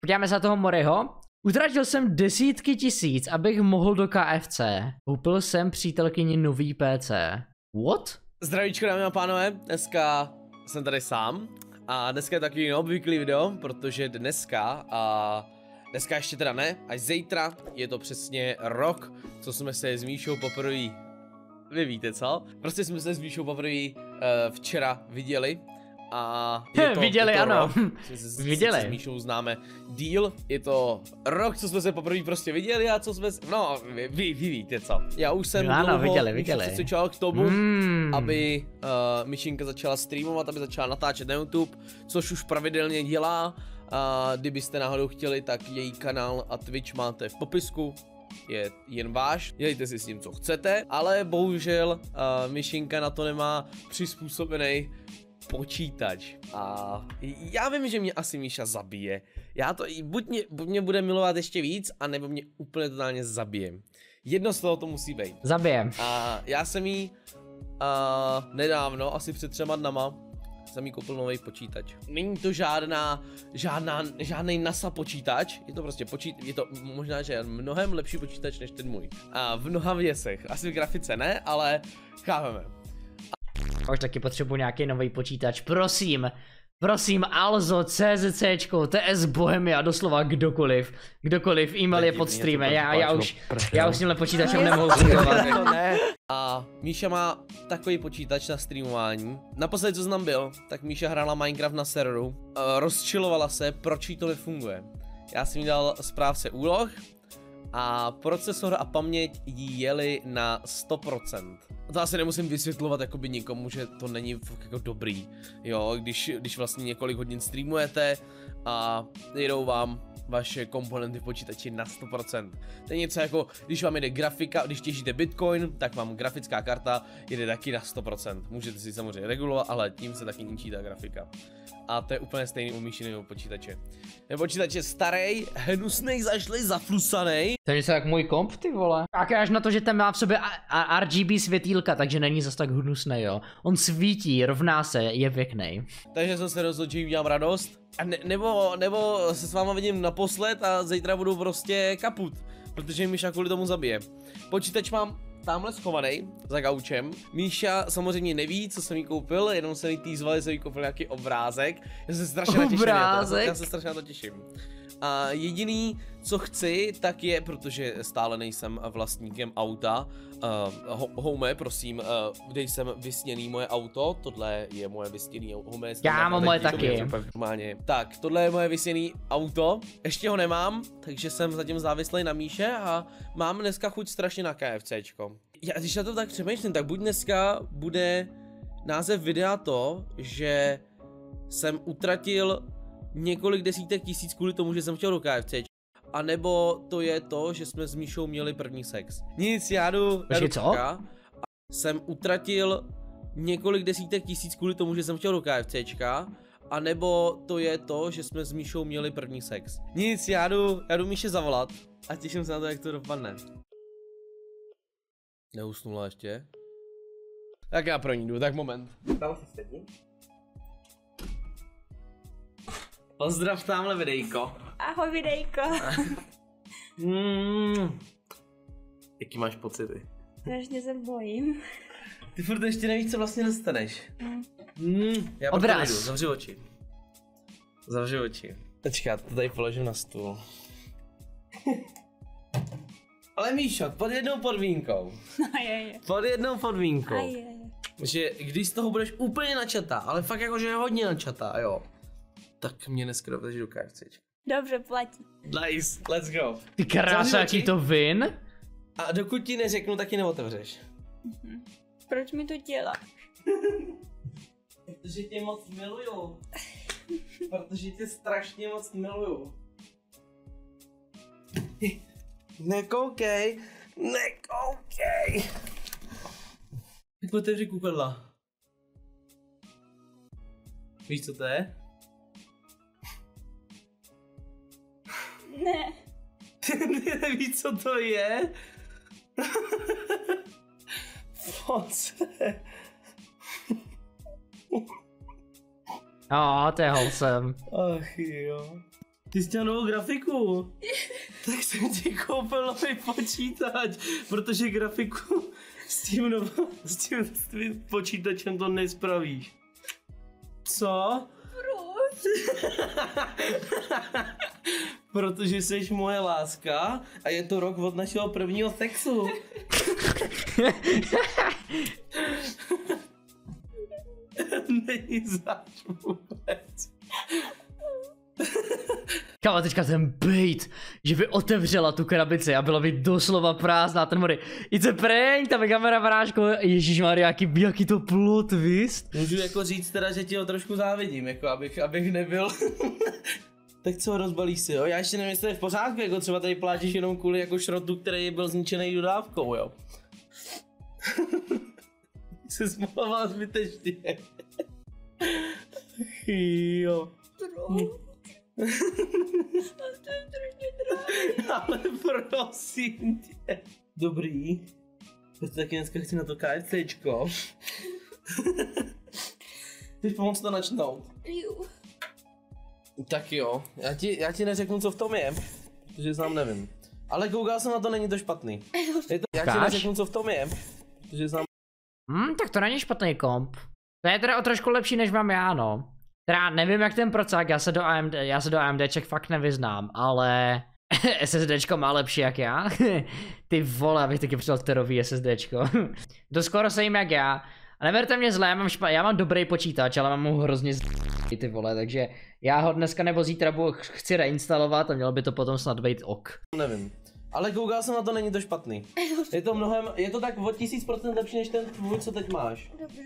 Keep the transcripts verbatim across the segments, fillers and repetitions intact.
Podíváme se na toho Moriho. Utratil jsem desítky tisíc, abych mohl do K F C. Koupil jsem přítelkyni nový P C. What? Zdravíčko, dámy a pánové, dneska jsem tady sám a dneska je takový neobvyklý video, protože dneska a dneska ještě teda ne, až zítra je to přesně rok, co jsme se s Míšou poprvé, vy víte co? Prostě jsme se s Míšou poprvé uh, včera viděli. A je to, viděli, je to ano. Rok, s, viděli. S Míšou známe díl, je to rok, co jsme se poprvé prostě viděli a co jsme, no vy, vy, vy víte co. Já už jsem ano, dlouho viděli, viděli. přesvědčoval k tomu, mm. aby uh, Míšinka začala streamovat, aby začala natáčet na YouTube, což už pravidelně dělá. A kdybyste náhodou chtěli, tak její kanál a Twitch máte v popisku. Je jen váš, dělejte si s tím, co chcete, ale bohužel uh, Míšinka na to nemá přizpůsobený počítač. A já vím, že mě asi Míša zabije. Já to, buď mě, buď mě bude milovat ještě víc, anebo mě úplně totálně zabije. Jedno z toho to musí být. Zabijem. A já jsem jí uh, nedávno, asi před třema dnama, jsem jí koupil nový počítač. Není to žádná, žádná, žádný NASA počítač, je to prostě počítač, je to možná, že je mnohem lepší počítač než ten můj. A v mnoha věcech, asi v grafice ne, ale chápeme. Už taky potřebuji nějaký nový počítač, prosím. Prosím, Alzo, CZCčko, T S Bohemia, doslova kdokoliv. Kdokoliv, e-mail je pod streamem, já, já už, já už s tímhle počítačem nemohu fungovat. A Míša má takový počítač na streamování. Naposledy, co znám byl, tak Míša hrála Minecraft na serveru. Rozčilovala se, proč jí to nefunguje. Já jsem jí dal správce úloh a procesor a paměť jí jeli na sto procent. To asi nemusím vysvětlovat jakoby nikomu, že to není jako dobrý, jo, když, když vlastně několik hodin streamujete a jedou vám vaše komponenty v počítači na sto procent. To je něco jako, když vám jede grafika, když těžíte Bitcoin, tak vám grafická karta jede taky na sto procent. Můžete si samozřejmě regulovat, ale tím se taky ničí ta grafika. A to je úplně stejný u Míšiného počítače. Ten počítač je starý, hnusnej, zašlej, zaflusanej. To je něco jak můj komp, ty vole. Tak až na to, že ten má v sobě R G B světýlka, takže není zas tak hnusnej, jo. On svítí, rovná se, je pěkný. Takže jsem se rozhodl, že jí udělám radost. A ne, nebo, nebo se s váma vidím naposled a zítra budu prostě kaput. Protože Míša kvůli tomu zabije. Počítač mám tamhle schovaný za gaučem. Míša samozřejmě neví, co jsem jí koupil, jenom jsem jí týzval, že jsem jí koupil nějaký obrázek. Já se strašně natěším, já se strašně na to těším. A jediný, co chci, tak je, protože stále nejsem vlastníkem auta, uh, Home, prosím, uh, dej sem vysněný moje auto, tohle je moje vysněný Home. Já mám moje taky. Tak, tohle je moje vysněný auto, ještě ho nemám, takže jsem zatím závislý na Míše a mám dneska chuť strašně na KFCčko. Já, když na to tak přemýšlím, tak buď dneska bude název videa to, že jsem utratil několik desítek tisíc kvůli tomu, že jsem chtěl do KFC. A nebo to je to, že jsme s Míšou měli první sex. Nic, já jdu, já jdu co? A jsem utratil několik desítek tisíc kvůli tomu, že jsem chtěl do KFCčka. A nebo to je to, že jsme s Míšou měli první sex. Nic, já jdu, já jdu Míše zavolat a těším se na to, jak to dopadne. Neusnula ještě? Tak já pro ní jdu, tak moment. Tam se sedí. Pozdrav tamhle videjko. Ahoj videjko. mm. Jaký máš pocity? Strašně se bojím. Ty furt ještě nevíš, co vlastně dostaneš. Mm. Mm. Já Obraz. proto nejdu, zavři oči. Zavři oči. Počkat, to tady položím na stůl. Ale Míšo, pod jednou podmínkou. A je, je. Pod jednou podmínkou. A je, je. Že když z toho budeš úplně načatá, ale fakt jakože je hodně načatá, jo. Tak mě dneska dovedeš do KFCčka. Dobře, platí. Nice, let's go. Ty krása, jaký to vin? A dokud ti neřeknu, tak ji neotevřeš. Mhm. Proč mi to děláš? Protože tě moc miluju. Protože tě strašně moc miluju. Nekoukej, nekoukej. Tak otevři kukodla. Víš, co to je? Ne. Ty nevíš, co to je? Foce. Jo, to je wholesome. Ach jo. Ty jsi měl novou grafiku. Tak jsem ti koupil nový počítač, protože grafiku s tím, novou, s tím, s tím počítačem to nespravíš. Co? Proč? Protože jsi moje láska a je to rok od našeho prvního sexu. Není zač vůbec. Kámo, teďka ten bait, že by otevřela tu krabici a byla by doslova prázdná, ten mori. It's a prank, tam je kamera vrážko, ježišmarja, jaký, jaký to plot twist. Můžu jako říct teda, že ti ho trošku závidím, jako abych, abych nebyl. Tak co, rozbalíš si, jo? Já ještě nevím, jestli je v pořádku, jako třeba tady pláčeš jenom kvůli jako šrotu, který byl zničený dodávkou, jo? Se smaloval zbytečně. Jo. To je strašně drahý. Ale prosím tě. Dobrý. Proto taky dneska chci na to KFCčko. Chceš pomoct to načnout? Jo. Tak jo, já ti, já ti neřeknu, co v tom je, protože sám nevím. Ale koukal jsem na to, není to špatný. Je to, já ti neřeknu, co v tom je, protože sám... Hmm, tak to není špatný komp. To je teda o trošku lepší, než mám já, no. Teda nevím, jak ten procák, já se do A M D, já se do AMDček fakt nevyznám, ale SSDčko má lepší jak já. Ty vole, abych taky přidal terový SSDčko. To skoro se jim jak já. A neberte mě zle, já mám, špa, já mám dobrý počítač, ale mám ho hrozně z... ty vole, takže já ho dneska nebo zítra budu, chci reinstalovat a mělo by to potom snad být ok. Nevím. Ale koukal jsem na to, není to špatný. Je to mnohem, je to tak o tisíc procent lepší než ten tvůj, co teď máš. Dobře.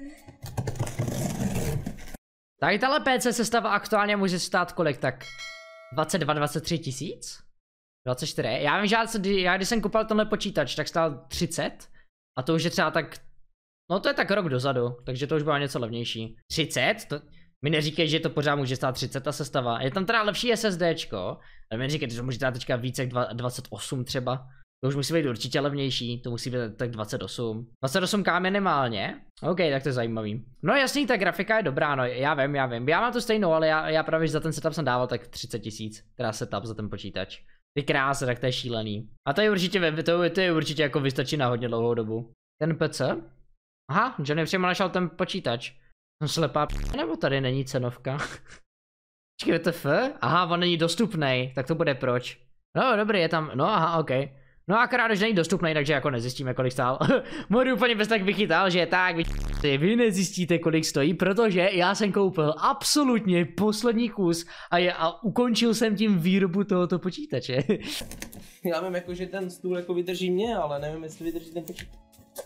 Tady tahle P C sestava aktuálně může stát kolik, tak dvacet dva, dvacet tři tisíc? dvacet čtyři. Já vím, že já, já když jsem koupil tenhle počítač, tak stál třicet. A to už je třeba tak, no to je tak rok dozadu, takže to už bylo něco levnější. třicet? To, mi neříkej, že to pořád může stát třicet ta sestava. Je tam teda lepší SSDčko, ale mi neříkej, že to může stát teďka více jak dvacet osm třeba. To už musí být určitě levnější, to musí být tak dvacet osm. dvacet osm K minimálně? OK, tak to je zajímavý. No jasný, ta grafika je dobrá, no já vím, já vím. Já mám to stejnou, ale já, já právě za ten setup jsem dával tak třicet tisíc. Teda setup za ten počítač. Ty krásy, tak to je šílený. A to je určitě, to, to je určitě jako vystačí na hodně dlouhou dobu. Ten P C? Aha, Johnny přímo našel ten počítač. Jsem slepá p***, nebo tady není cenovka? Počkej, to f? Aha, on není dostupný, tak to bude proč. No dobrý, je tam, no aha, ok. No akorát, že není dostupný, takže jako nezjistíme, kolik stál. Modu úplně bez tak vychytal, že tak, vy, vy nezjistíte, kolik stojí, protože já jsem koupil absolutně poslední kus a, je, a ukončil jsem tím výrobu tohoto počítače. Já vím, jako, že ten stůl jako vydrží mě, ale nevím, jestli vydrží ten počítač.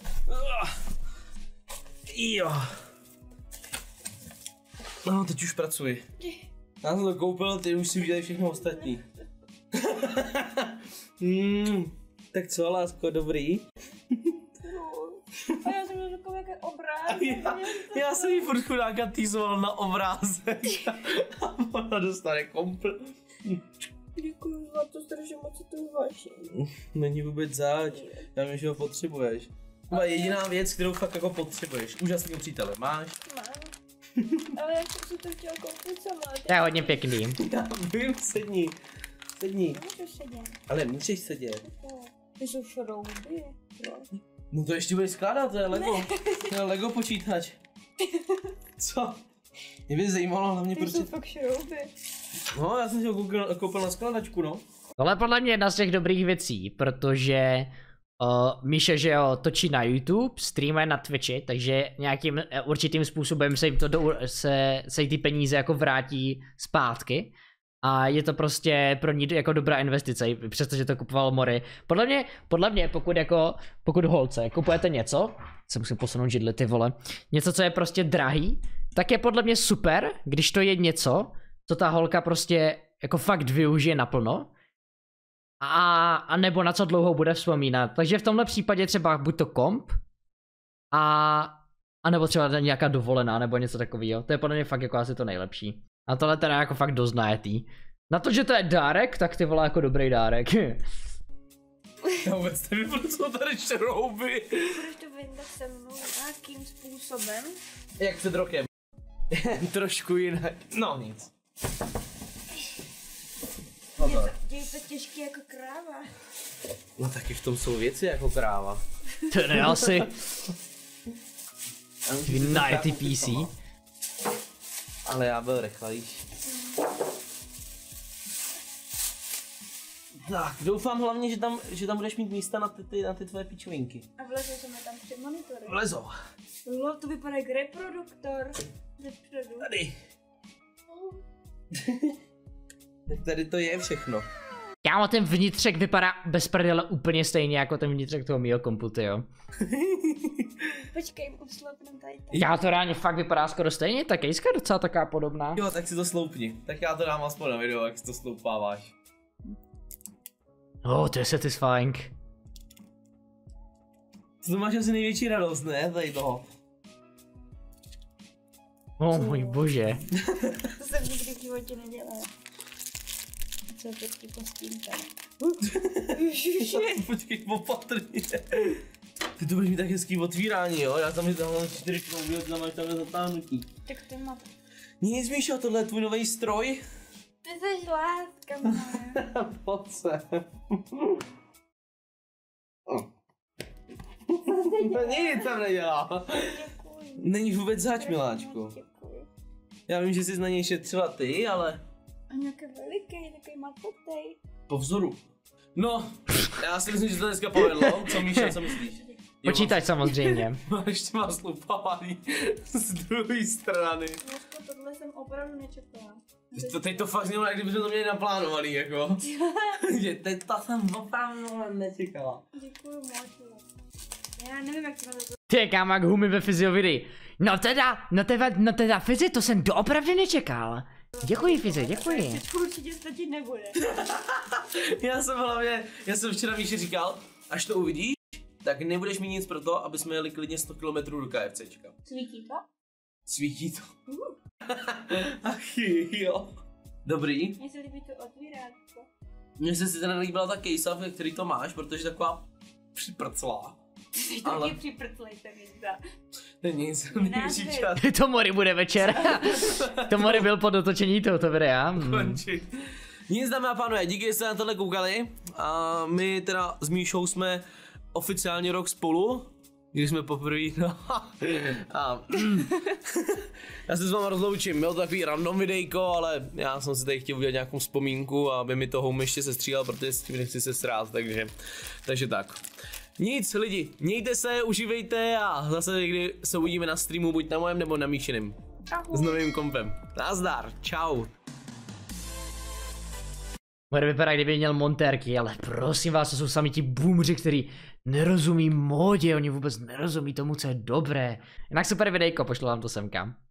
Jo. No, teď už pracuji. Já jsem to koupil, ty už si udělej všechno ostatní. mm, tak co, lásko, dobrý? A já jsem to takový jaký obrázek. Já, já jsem jí furt chudáka týzoval na obrázek a ona dostane kompl. Děkuji za to, strašně moc to vážím. Není vůbec zač, já vím, že ho potřebuješ. To je jediná věc, kterou fakt jako potřebuješ. Úžasného přítele máš? Mám. Ale já jsem si to chtěl koupit sama. To je hodně pěkný. Já vím, sedni. Sedni. Můžu sedět. Ale můžeš sedět. Ty jsou šrouby. No to ještě budeš skládat, to je Lego. To je Lego počítač. Co? Mě by zajímalo hlavně Ty prostě... jsou fakt šrouby. No, já jsem si ho koupil, koupil na skladačku, no. Tohle je podle mě jedna z těch dobrých věcí, protože uh, Míša, že jo, točí na YouTube, streamuje na Twitchi, takže nějakým určitým způsobem se jim to do, se, se jí ty peníze jako vrátí zpátky. A je to prostě pro ní jako dobrá investice, přestože to kupoval Mori. Podle mě, podle mě, pokud jako, pokud holce kupujete něco, se musím posunout židli, ty vole, něco, co je prostě drahý, tak je podle mě super, když to je něco, co ta holka prostě jako fakt využije naplno. A, a nebo na co dlouho bude vzpomínat. Takže v tomhle případě třeba buď to komp, a, a nebo třeba nějaká dovolená, nebo něco takového. To je podle mě fakt jako asi to nejlepší. A tohle teda jako fakt dost najetý. Na to, že to je dárek, tak ty vole jako dobrý dárek. Já vůbec nevím, proč jsou tady šrouby. Budeš to vyndat se mnou nějakým způsobem? Jak před rokem. Trošku jinak. No nic. Je to těžký jako kráva. No taky v tom jsou věci jako kráva. To ne asi. Na ty P C. Ale já byl rychlejší. Tak, doufám hlavně, že tam, že tam budeš mít místa na ty, ty, na ty tvoje pičovinky. A vlezou se mi tam tři monitory. Vlezou. Lol, to vypadá jak reproduktor. Zepředu. Tady. Tak tady to je všechno. Kámo, ten vnitřek vypadá bez prdele úplně stejně jako ten vnitřek toho mýho komputu, jo. Počkej, uslepnem tady. Já to reálně fakt vypadá skoro stejně, ta kejska je docela taká podobná. Jo, tak si to sloupni. Tak já to dám aspoň na video, jak si to sloupáváš. Oh, to je satisfying. To máš asi největší radost, ne? Tady toho. Oh můj bože. To jsem nikdy v životě nedělala. Co je počkej postím tady. Počkej, opatrně. Ty to budeš mít tak hezký otvírání, jo? Já tam je tam čtyři klouby, tam máš tam zatáhnutí. Tak to má. Nic, Míšo, tohle je tvůj nový stroj? Ty jsi láska moje. Pojď se. Nic tam nedělá. Děkuji. Není vůbec zač, miláčku. Děkuji. Já vím, že jsi na něj šetřila ty, ale... A nějaký veliký, takový matutej. Po vzoru. No, já si myslím, že to dneska povedlo. Co Míša, co myslíš? Počítač samozřejmě. Ještě má sloupávání z druhé strany. Dneska tohle jsem opravdu nečekala. To, teď to fakt znělo, jak kdybychom to měli naplánovaný, jako. Že teď to jsem opravdu nečekala. Děkuji moc. Já nevím, jak to to. Ty kámo, jak humy ve fyziovidii. No teda, no teda, no teda fyzi, to jsem doopravdy nečekal. Děkuji fyzi, děkuji. Určitě stačit nebude. Já jsem hlavně, já jsem včera Míši říkal, až to uvidíš, tak nebudeš mít nic pro to, aby jsme jeli klidně sto kilometrů do KFCčka. Svítí to? Svítí to. Uh. Ach jo. Dobrý. Mně se líbí to otvírátko. Mně se si teda líbila ta kejsa, ve který to máš, protože je taková připrclá. Ty Ale- taky připrclejte, Vízda. Není nic, Název. neříkat. To Mori bude večer. To Mori byl po dotočení tohoto videa. Hmm. Končit. Nic, dámy a pánové, díky, že jste na tohle koukali. A my teda s Míšou jsme oficiálně rok spolu. Když jsme poprvé, no. A, já se s váma rozloučím, byl to takový random videjko, ale já jsem si tady chtěl udělat nějakou vzpomínku, aby mi to home ještě sestříhal, protože s tím nechci se srát, takže, takže tak. Nic lidi, mějte se, užívejte a zase někdy se uvidíme na streamu, buď na mojem nebo na Míšiném. S novým kompem. Nazdar, čau. Mori vypadá, kdyby měl montérky, ale prosím vás, to jsou sami ti boomři, který nerozumí módě, oni vůbec nerozumí tomu, co je dobré. Jinak super videjko, pošlu vám to semka.